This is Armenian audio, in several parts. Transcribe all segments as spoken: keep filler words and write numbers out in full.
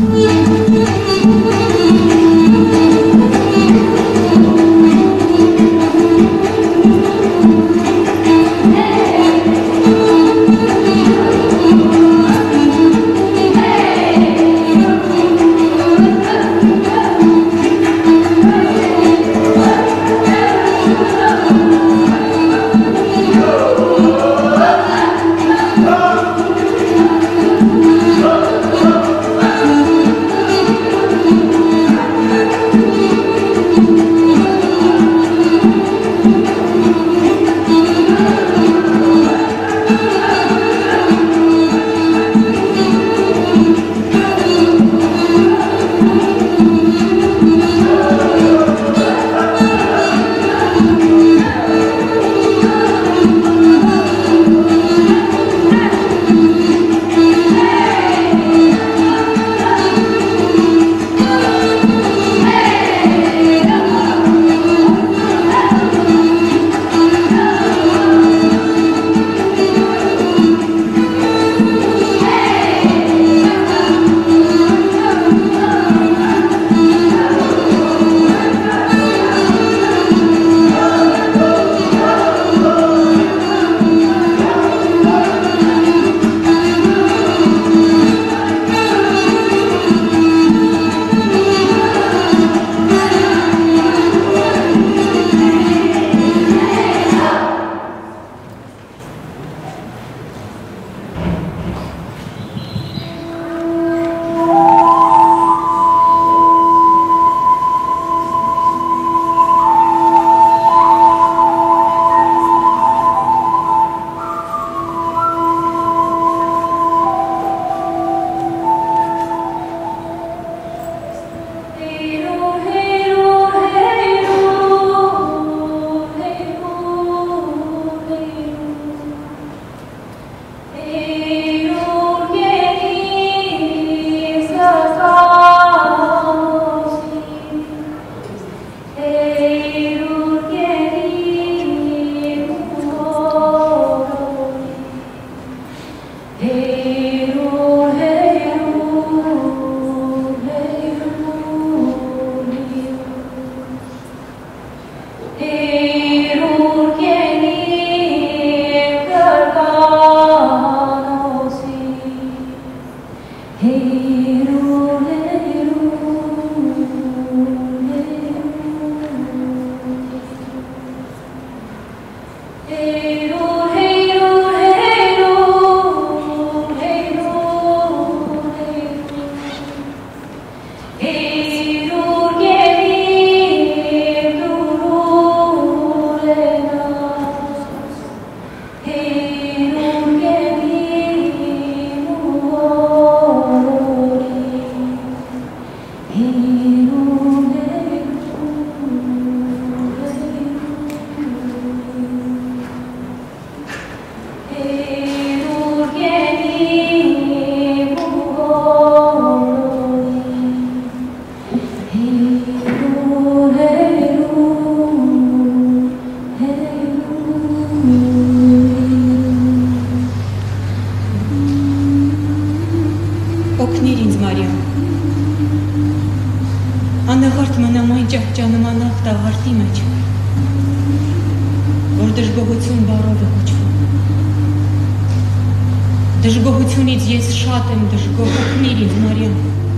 Դժգոհությունից ես շատ եմ դժգոհ, օգնիր ինձ Մարիամ,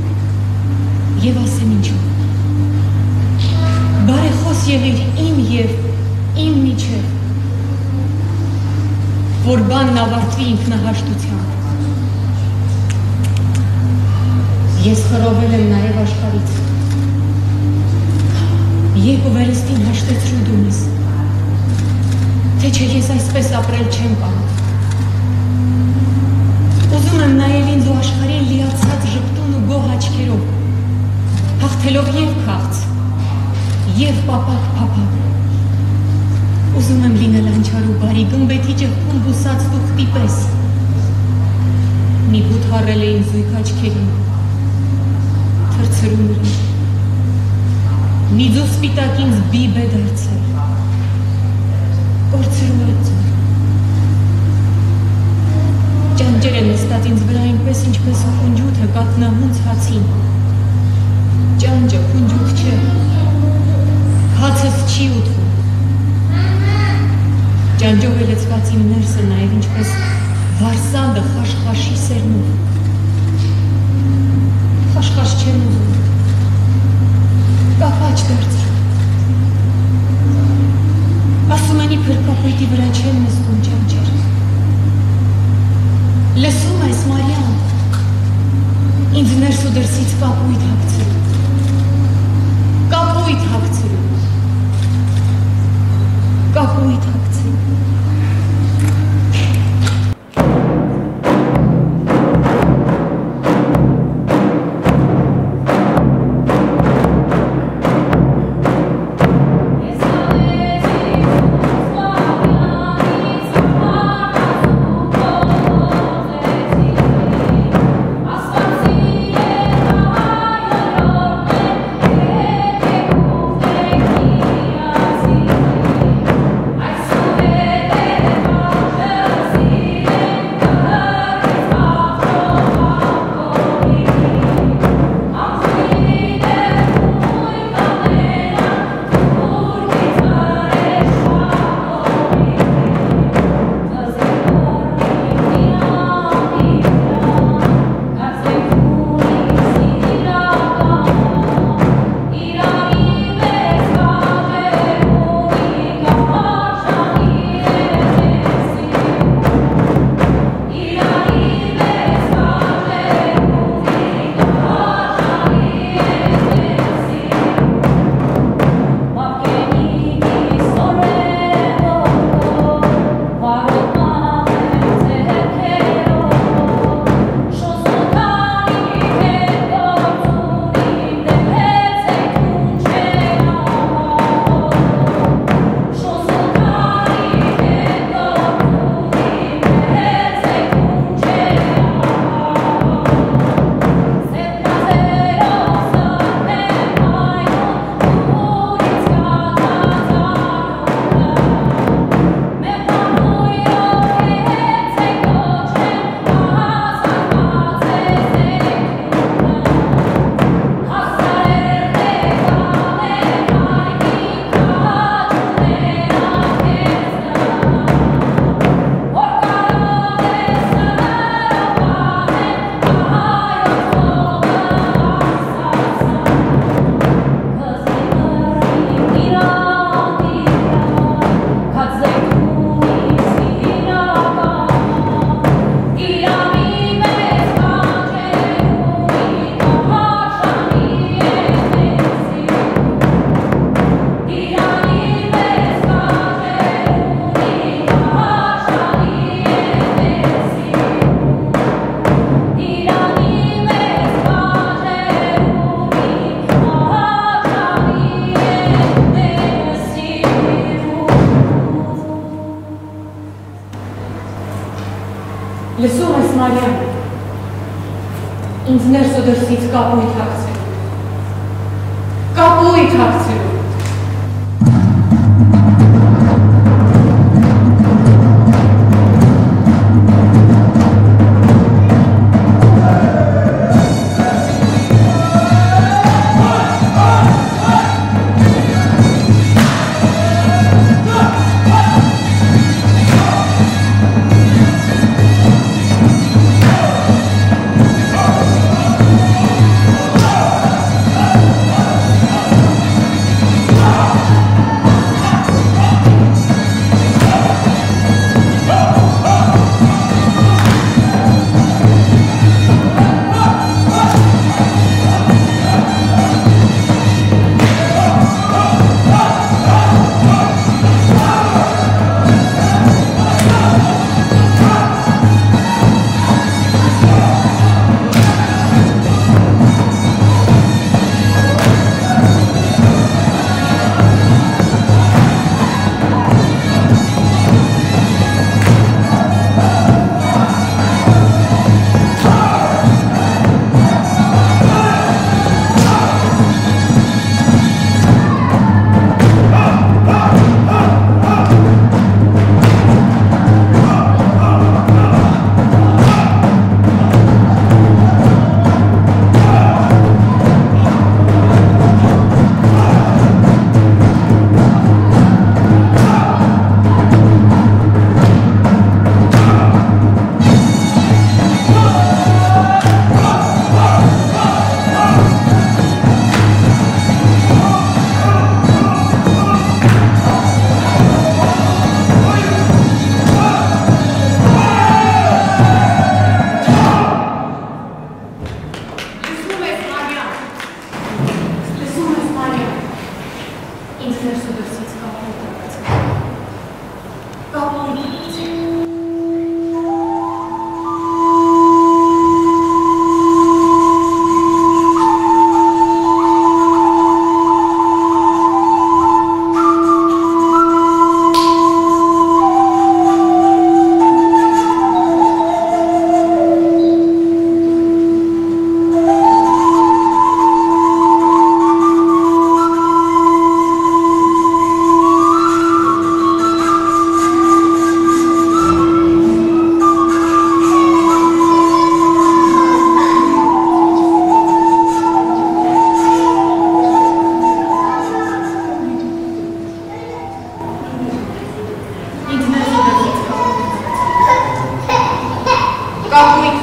և ասեմ ինչու, բարեխոս եղիր իմ և իմ միջև, որ բանն ավարտվի ինքնահաշտությամբ, ես խռովել եմ նաև աշխարից, երբ ու վերստին հաշտեցրու դու մեզ, թե չէ ես այսպես ապրել չեմ կարող, ուզում եմ նայել ինձ ու աշխարհին լիացած ժպտուն ու գոհ աչքերով, հաղթելով և քաղց, և պապակ փափակ, ուզում եմ լինել անչար ու բարի, գմբեթի ճեղքում բուսած տուղտի պես, մի բութ հառել է ինձ զույգ աչքերին, թրցրում իրեն, մի ձու սպիտակ ինձ բիբ է դարձել, կորցրու է ձոր, ջան Ջանջեր են նստած ինձ վրա այնպես, ինչպես խունջութը կատնահունց հացին։ Ջանջը խունջութ չէ, հացս չի ուտվում։ Ջանջով էլեցված իմ ներսը նաև ինչպես վարսանդը խաշխաշի սերնով։ Խաշխաշ չեմ ուզում, կապաչ դարձրու։ Ասում են իբր կապույտի վրա չեն նստում ջանջեր։ Լսում ես, Մարիամ, ինձ ներս ու դրսից կապույտ հագցրու, կապույտ հագցրու, կապույտ հագցրու։ Լսում ես, Մարիամ, ինձ ներս ու դրսից կապույտ հագցրու, կապույտ հագցրու։ կապույտ